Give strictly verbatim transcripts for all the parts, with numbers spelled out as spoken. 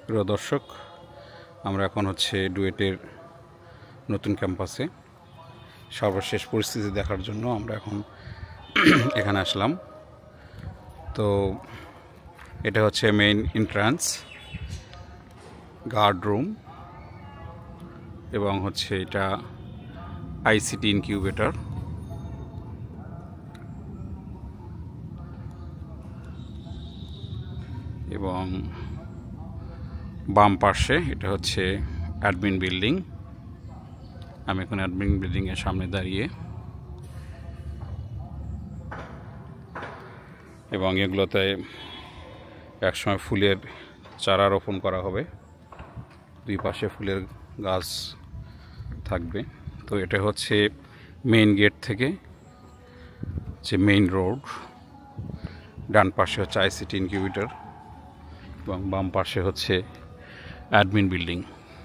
প্রিয় দর্শক, আমরা এখন হচ্ছে ডুয়েটের নতুন ক্যাম্পাসে সর্বশেষ পরিস্থিতি দেখার জন্য আমরা এখন এখানে আসলাম। তো এটা হচ্ছে মেইন এন্ট্রান্স, গার্ড রুম, এবং হচ্ছে এটা আইসিটি ইনকিউবেটর। এবং বাম পাশে এটা হচ্ছে অ্যাডমিন বিল্ডিং। আমি এখন অ্যাডমিন বিল্ডিংয়ের সামনে দাঁড়িয়ে, এবং এগুলোতে একসময় ফুলের চারা রোপণ করা হবে, দুই পাশে ফুলের গাছ থাকবে। তো এটা হচ্ছে মেইন গেট থেকে যে মেইন রোড, ডান পাশে হচ্ছে আইসিটি ইনকিউবেটর এবং বাম পাশে হচ্ছে অ্যাডমিন বিল্ডিং।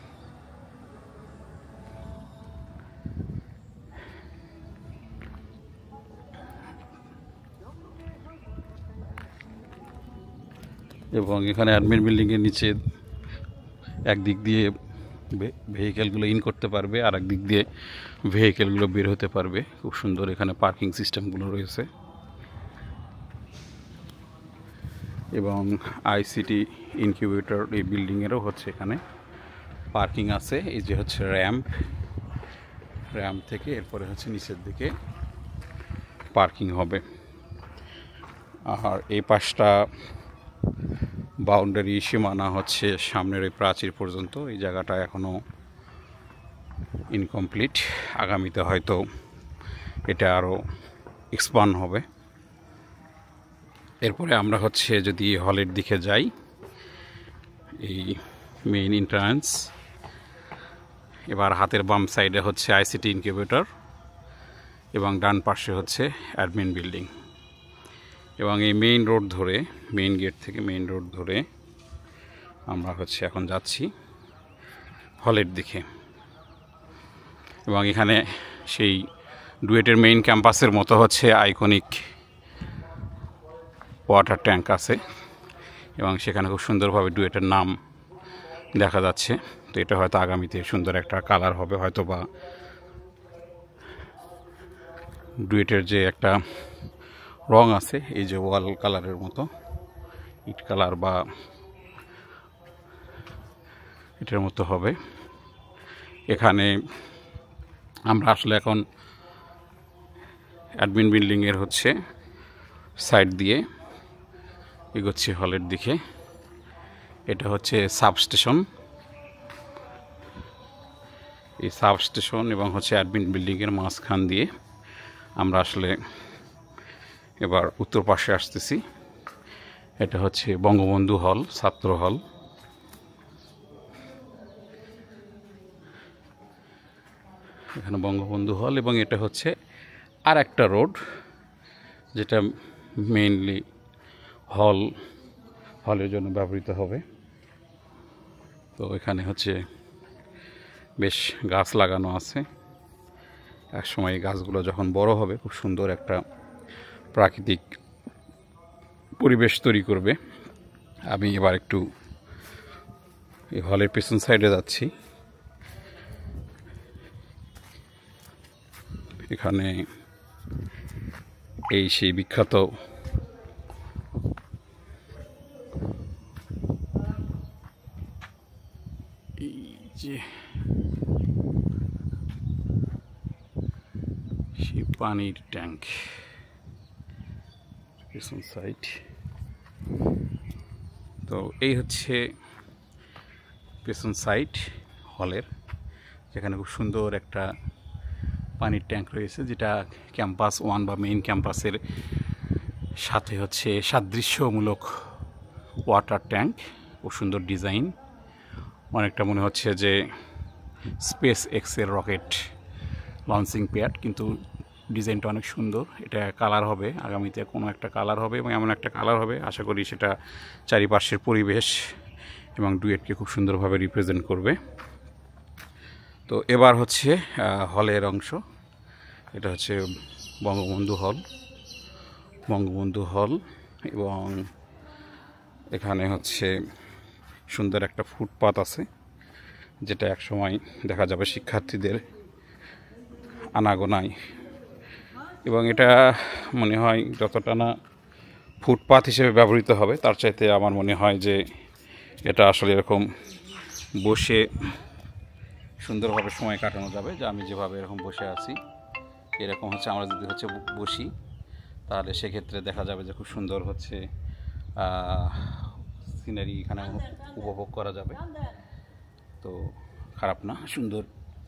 এবং এখানে অ্যাডমিন বিল্ডিংয়ের নিচে একদিক দিয়ে ভেহিকেলগুলো ইন করতে পারবে, আর এক দিক দিয়ে ভেহিকেলগুলো বের হতে পারবে। খুব সুন্দর এখানে পার্কিং সিস্টেমগুলো রয়েছে। এবং আইসিটি ইনকিউবেটর এই বিল্ডিংয়েরও হচ্ছে এখানে পার্কিং আছে। এই যে হচ্ছে র্যাম্প, র্যাম্প থেকে এরপরে হচ্ছে নিচের দিকে পার্কিং হবে। আর এই পাশটা বাউন্ডারি সীমানা হচ্ছে সামনের এই প্রাচীর পর্যন্ত। এই জায়গাটা এখনও ইনকমপ্লিট, আগামীতে হয়তো এটা আরও এক্সপান্ড হবে। এরপরে আমরা হচ্ছে যদি হলের দিকে যাই, এই মেইন এন্ট্রান্স, এবার হাতের বাম সাইডে হচ্ছে আইসিটি ইনকিউবেটর এবং ডান পাশে হচ্ছে অ্যাডমিন বিল্ডিং। এবং এই মেইন রোড ধরে, মেইন গেট থেকে মেইন রোড ধরে আমরা হচ্ছে এখন যাচ্ছি হলের দিকে। এবং এখানে সেই ডুয়েটের মেইন ক্যাম্পাসের মতো হচ্ছে আইকনিক ওয়াটার ট্যাঙ্ক আছে, এবং সেখানে খুব সুন্দরভাবে ডুয়েটের নাম দেখা যাচ্ছে। তো এটা হয়তো আগামীতে সুন্দর একটা কালার হবে, হয়তো বা ডুয়েটের যে একটা রং আছে, এই যে ওয়াল কালারের মতো, ইট কালার বা এটার মতো হবে। এখানে আমরা আসলে এখন অ্যাডমিন বিল্ডিংয়ের হচ্ছে সাইড দিয়ে এগোচ্ছি হলের দিকে। এটা হচ্ছে সাবস্টেশন, এই সাবস্টেশন এবং হচ্ছে অ্যাডমিন বিল্ডিংয়ের মাঝখান দিয়ে আমরা আসলে এবার উত্তর পাশে আসতেছি। এটা হচ্ছে বঙ্গবন্ধু হল, ছাত্র হল। এখানে বঙ্গবন্ধু হল, এবং এটা হচ্ছে আর একটা রোড যেটা মেইনলি হল হলের জন্য ব্যবহৃত হবে। তো এখানে হচ্ছে বেশ গাছ লাগানো আছে। একসময় এই গাছগুলো যখন বড় হবে খুব সুন্দর একটা প্রাকৃতিক পরিবেশ তৈরি করবে। আমি এবার একটু এই হলের পেছন সাইডে যাচ্ছি। এখানে এই সেই বিখ্যাত এই যে সেই পানির ট্যাঙ্ক পেছন সাইড। তো এই হচ্ছে পেছন সাইড হলের, যেখানে খুব সুন্দর একটা পানির ট্যাঙ্ক রয়েছে, যেটা ক্যাম্পাস ওয়ান বা মেইন ক্যাম্পাসের সাথে হচ্ছে সাদৃশ্যমূলক ওয়াটার ট্যাঙ্ক। খুব সুন্দর ডিজাইন, অনেকটা মনে হচ্ছে যে স্পেস এক্সের রকেট লঞ্চিং প্যাড, কিন্তু ডিজাইনটা অনেক সুন্দর। এটা কালার হবে আগামীতে, কোনো একটা কালার হবে, এবং এমন একটা কালার হবে আশা করি সেটা চারিপাশের পরিবেশ এবং ডুয়েটকে খুব সুন্দরভাবে রিপ্রেজেন্ট করবে। তো এবার হচ্ছে হলের অংশ, এটা হচ্ছে বঙ্গবন্ধু হল, বঙ্গবন্ধু হল এবং এখানে হচ্ছে সুন্দর একটা ফুটপাত আছে, যেটা এক সময় দেখা যাবে শিক্ষার্থীদের আনাগোনায়, এবং এটা মনে হয় যতটা না ফুটপাত হিসেবে ব্যবহৃত হবে তার চাইতে আমার মনে হয় যে এটা আসলে এরকম বসে সুন্দরভাবে সময় কাটানো যাবে। যে আমি যেভাবে এরকম বসে আছি, এরকম হচ্ছে আমরা যদি হচ্ছে বসি তাহলে সেক্ষেত্রে দেখা যাবে যে খুব সুন্দর হচ্ছে সিনারি এখানে উপভোগ করা যাবে। তো খারাপ না, সুন্দর।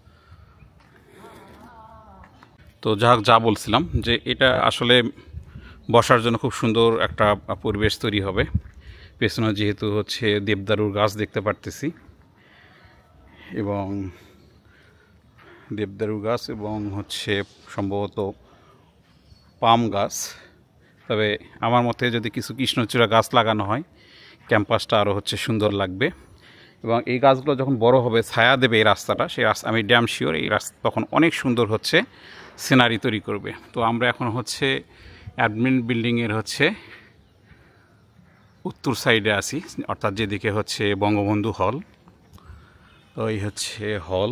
তো যা যা বলছিলাম যে এটা আসলে বসার জন্য খুব সুন্দর একটা পরিবেশ তৈরি হবে। পেছনে যেহেতু হচ্ছে দেবদারুর গাছ দেখতে পারতেছি, এবং দেবদারু গাছ এবং হচ্ছে সম্ভবত পাম গাছ। তবে আমার মতে যদি কিছু কৃষ্ণচূড়া গাছ লাগানো হয় ক্যাম্পাসটা আরও হচ্ছে সুন্দর লাগবে, এবং এই গাছগুলো যখন বড় হবে ছায়া দেবে এই রাস্তাটা, সেই রাস্তা আমি ড্যাম শিওর এই রাস্তা তখন অনেক সুন্দর হচ্ছে সিনারি তৈরি করবে। তো আমরা এখন হচ্ছে অ্যাডমিন বিল্ডিংয়ের হচ্ছে উত্তর সাইডে আছি, অর্থাৎ যেদিকে হচ্ছে বঙ্গবন্ধু হল। তো এই হচ্ছে হল,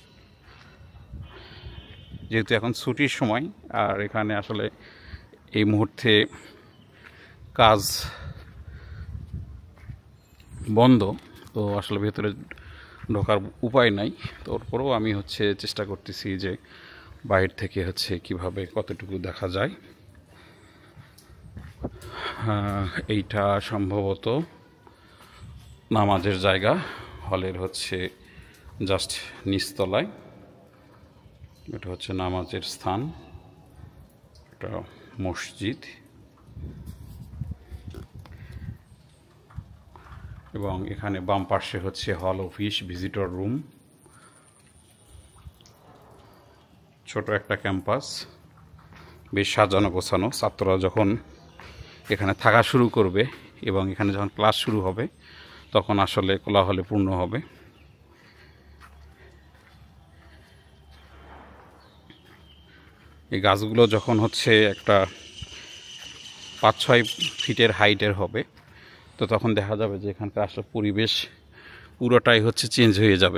যেহেতু এখন ছুটির সময় আর এখানে আসলে এই মুহূর্তে কাজ বন্ধ, তো আসলে ভেতরে ঢোকার উপায় নাই। তারপরেও আমি হচ্ছে চেষ্টা করতেছি যে বাইরে থেকে হচ্ছে কিভাবে কতটুকু দেখা যায়। এইটা সম্ভবত নামাজের জায়গা, হলের হচ্ছে জাস্ট নিচতলায়। এটা হচ্ছে নামাজের স্থান, এটা মসজিদ, এবং এখানে বাম পাশে হচ্ছে হল অফিস, ভিজিটর রুম। ছোট একটা ক্যাম্পাস, বেশ সাজানো গোছানো। ছাত্ররা যখন এখানে থাকা শুরু করবে এবং এখানে যখন ক্লাস শুরু হবে তখন আসলে কোলাহলে পূর্ণ হবে। এই গাছগুলো যখন হচ্ছে একটা পাঁচ ছয় ফিটের হাইটের হবে, তো তখন দেখা যাবে যে এখানকার আসলে পরিবেশ পুরোটাই হচ্ছে চেঞ্জ হয়ে যাবে।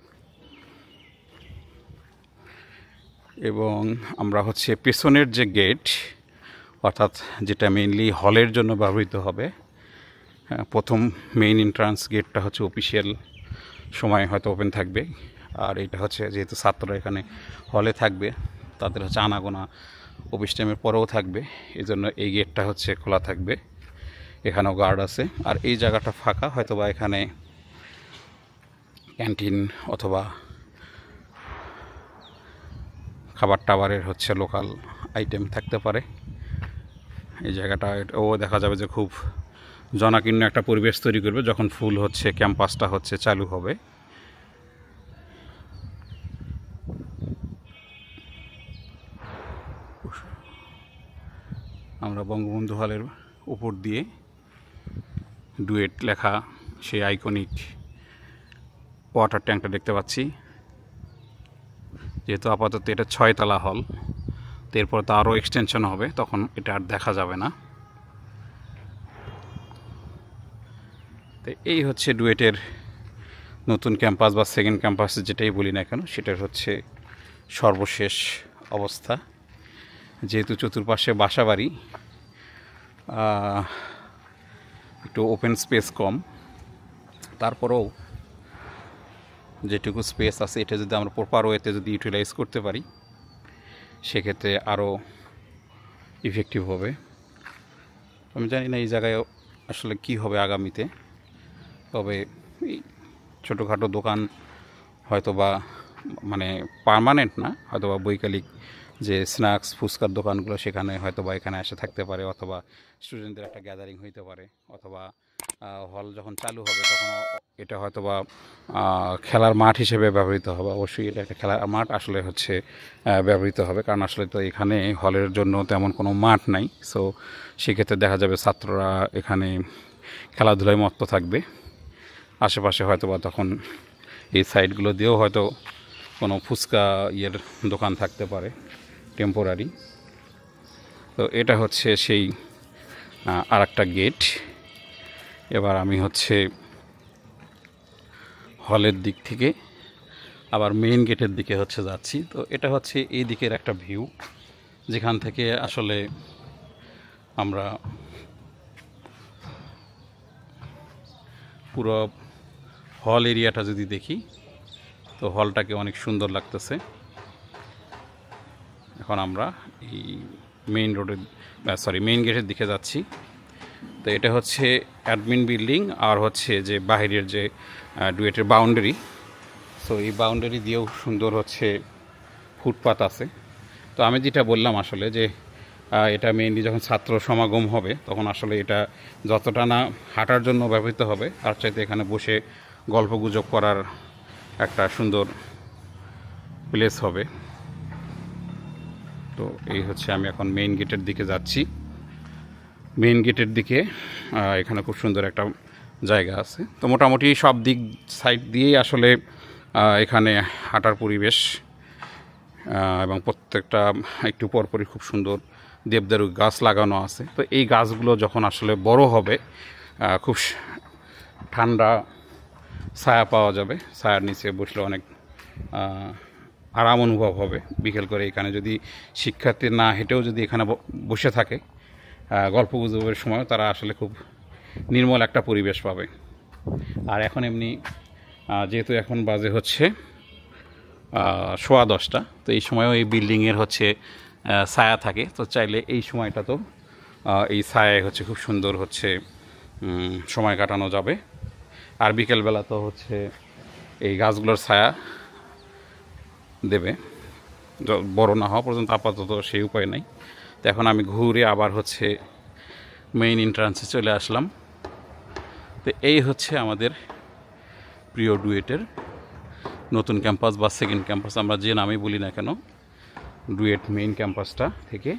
এবং আমরা হচ্ছে পেছনের যে গেট, অর্থাৎ যেটা মেইনলি হলের জন্য ব্যবহৃত হবে, প্রথম মেইন এন্ট্রান্স গেটটা হচ্ছে অফিসিয়াল সময় হয়তো ওপেন থাকবে, আর এটা হচ্ছে যেহেতু ছাত্ররা এখানে হলে থাকবে তাদের হচ্ছে আনাগোনা অফিস টাইমের পরেও থাকবে, এই জন্য এই গেটটা হচ্ছে খোলা থাকবে। এখানেও গার্ড আছে, আর এই জায়গাটা ফাঁকা, হয়তো বা এখানে ক্যান্টিন অথবা খাবার টাবারের হচ্ছে লোকাল আইটেম থাকতে পারে। এই জায়গাটা ও দেখা যাবে যে খুব জনাকীর্ণ একটা পরিবেশ তৈরি করবে যখন ফুল হচ্ছে ক্যাম্পাসটা হচ্ছে চালু হবে। আমরা বঙ্গবন্ধু হলের উপর দিয়ে ডুয়েট লেখা সেই আইকনিক ওয়াটার ট্যাঙ্কটা দেখতে পাচ্ছি। যেহেতু আপাতত এটা ছয়তলা হল, তো এরপর তো আরও এক্সটেনশন হবে, তখন এটা আর দেখা যাবে না। তো এই হচ্ছে ডুয়েটের নতুন ক্যাম্পাস বা সেকেন্ড ক্যাম্পাস যেটাই বলি না কেন, সেটার হচ্ছে সর্বশেষ অবস্থা। যেহেতু চতুর্পাশে বাসাবাড়ি, একটু ওপেন স্পেস কম, তারপরেও যেটুকু স্পেস আছে এটা যদি আমরা প্রপার ওয়েতে যদি ইউটিলাইজ করতে পারি সেক্ষেত্রে আরও ইফেক্টিভ হবে। আমি জানি না এই জায়গায় আসলে কি হবে আগামীতে, তবে এই ছোটোখাটো দোকান হয়তো বা মানে পার্মানেন্ট না, হয়তো বা বৈকালিক যে স্ন্যাক্স ফুচকার দোকানগুলো সেখানে হয়তো বা এখানে এসে থাকতে পারে, অথবা স্টুডেন্টদের একটা গ্যাদারিং হইতে পারে, অথবা হল যখন চালু হবে তখন এটা হয়তো বা খেলার মাঠ হিসেবে ব্যবহৃত হবে। অবশ্যই এটা একটা খেলার মাঠ আসলে হচ্ছে ব্যবহৃত হবে, কারণ আসলে তো এখানে হলের জন্য তেমন কোনো মাঠ নাই। সো সেক্ষেত্রে দেখা যাবে ছাত্ররা এখানে খেলাধুলায় মত্ত থাকবে। আশেপাশে হয়তো বা তখন এই সাইডগুলো দিয়েও হয়তো কোনো ফুচকা ইয়ের দোকান থাকতে পারে টেম্পোরারি। তো এটা হচ্ছে সেই আর একটা গেট। এবার আমি হচ্ছে হলের দিক থেকে আবার মেইন গেটের দিকে হচ্ছে যাচ্ছি। তো এটা হচ্ছে এই দিকের একটা ভিউ, যেখান থেকে আসলে আমরা পুরো হল এরিয়াটা যদি দেখি তো হলটাকে অনেক সুন্দর লাগতেছে। এখন আমরা এই মেইন রোডের সরি মেইন গেটের দিকে যাচ্ছি। তো এটা হচ্ছে অ্যাডমিন বিল্ডিং আর হচ্ছে যে বাহিরের যে ডুয়েটের বাউন্ডারি। তো এই বাউন্ডারি দিয়েও সুন্দর হচ্ছে ফুটপাত আছে। তো আমি যেটা বললাম আসলে যে এটা মেইনলি যখন ছাত্র সমাগম হবে তখন আসলে এটা যতটা না হাঁটার জন্য ব্যবহৃত হবে, তার চাইতে এখানে বসে গল্পগুজব করার একটা সুন্দর প্লেস হবে। তো এই হচ্ছে আমি এখন মেইন গেটের দিকে যাচ্ছি। মেইন গেটের দিকে এখানে খুব সুন্দর একটা জায়গা আছে। তো মোটামুটি সব দিক সাইড দিয়েই আসলে এখানে হাঁটার পরিবেশ, এবং প্রত্যেকটা একটু পরপরই খুব সুন্দর দেবদারু গাছ লাগানো আছে। তো এই গাছগুলো যখন আসলে বড় হবে খুব ঠান্ডা ছায়া পাওয়া যাবে, ছায়ার নিচে বসলে অনেক আরাম অনুভব হবে। বিকেল করে এখানে যদি শিক্ষার্থী না হেঁটেও যদি এখানে বসে থাকে গল্প গুজবের সময়, তারা আসলে খুব নির্মল একটা পরিবেশ পাবে। আর এখন এমনি যেহেতু এখন বাজে হচ্ছে সোয়া দশটা, তো এই সময়ও এই বিল্ডিংয়ের হচ্ছে ছায়া থাকে। তো চাইলে এই সময়টা তো এই ছায়ায় হচ্ছে খুব সুন্দর হচ্ছে সময় কাটানো যাবে। আর বিকেলবেলা তো হচ্ছে এই গাছগুলোর ছায়া দেবে, বড় না হওয়া পর্যন্ত আপাতত সেই উপায় নাই। তো এখন আমি ঘুরে আবার হচ্ছে মেইন এন্ট্রান্সে চলে আসলাম। তো এই হচ্ছে আমাদের প্রিয় ডুয়েটের নতুন ক্যাম্পাস বা সেকেন্ড ক্যাম্পাস, আমরা যে নামে বলি না কেন, ডুয়েট মেইন ক্যাম্পাসটা থেকে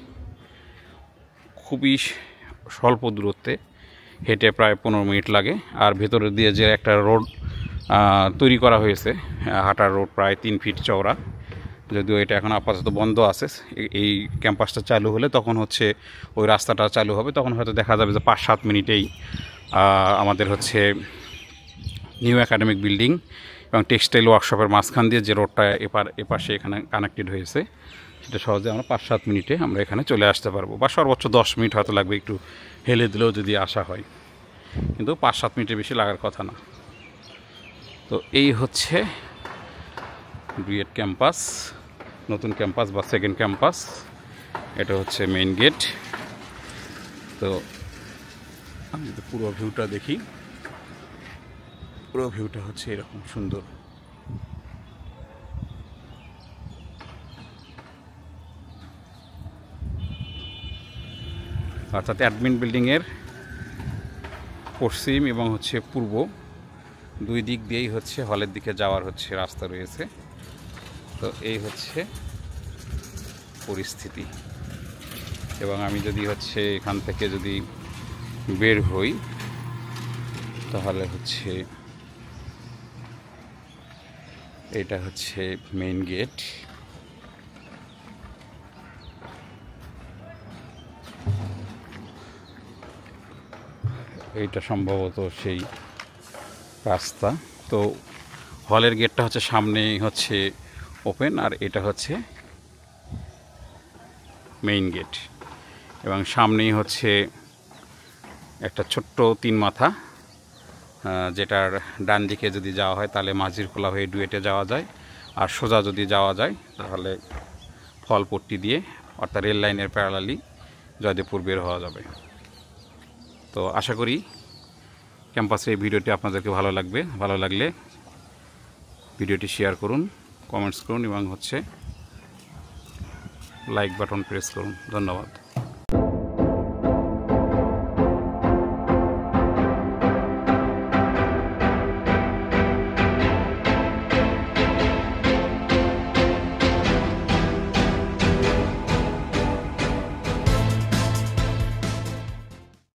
খুবই স্বল্প দূরত্বে, হেঁটে প্রায় পনেরো মিনিট লাগে। আর ভেতরে দিয়ে যে একটা রোড তৈরি করা হয়েছে, হাঁটার রোড প্রায় তিন ফিট চওড়া, যদিও এটা এখন আপাতত বন্ধ আছে। এই ক্যাম্পাসটা চালু হলে তখন হচ্ছে ওই রাস্তাটা চালু হবে, তখন হয়তো দেখা যাবে যে পাঁচ সাত মিনিটেই আমাদের হচ্ছে নিউ একাডেমিক বিল্ডিং এবং টেক্সটাইল ওয়ার্কশপের মাঝখান দিয়ে যে রোডটা এপার এপাশে এখানে কানেক্টেড হয়েছে, সেটা সহজে আমরা পাঁচ সাত মিনিটে আমরা এখানে চলে আসতে পারবো, বা সর্বোচ্চ দশ মিনিট হয়তো লাগবে একটু হেলে দিলেও যদি আসা হয়, কিন্তু পাঁচ সাত মিনিটের বেশি লাগার কথা না। তো এই হচ্ছে ডুয়েট ক্যাম্পাস, নতুন ক্যাম্পাস বা সেকেন্ড ক্যাম্পাস। এটা হচ্ছে মেইন গেট। তো আমি যদি পুরো ভিউটা দেখি, পুরো ভিউটা হচ্ছে এরকম সুন্দর। অর্থাৎ অ্যাডমিন বিল্ডিংয়ের পশ্চিম এবং হচ্ছে পূর্ব দুই দিক দিয়েই হচ্ছে হলের দিকে যাওয়ার হচ্ছে রাস্তা রয়েছে। তো এই হচ্ছে পরিস্থিতি। এবং আমি যদি হচ্ছে এখান থেকে যদি বের হই তাহলে হচ্ছে এটা হচ্ছে মেইন গেট। এইটা সম্ভবত সেই রাস্তা। তো হলের গেটটা হচ্ছে সামনেই হচ্ছে ওপেন, আর এটা হচ্ছে মেইন গেট। এবং সামনেই হচ্ছে একটা ছোট্ট তিন মাথা, যেটার ডান দিকে যদি যাওয়া হয় তাহলে মাঝির খোলা হয়ে ডুয়েটে যাওয়া যায়, আর সোজা যদি যাওয়া যায় তাহলে ফলপট্টি দিয়ে অর্থাৎ রেল লাইনের প্যারালালি জয়দেবপুর বের হওয়া যাবে। তো আশা করি ক্যাম্পাসের এই ভিডিওটি আপনাদেরকে ভালো লাগবে। ভালো লাগলে ভিডিওটি শেয়ার করুন, কমেন্টস করুন এবং হচ্ছে লাইক বাটন প্রেস করুন। ধন্যবাদ।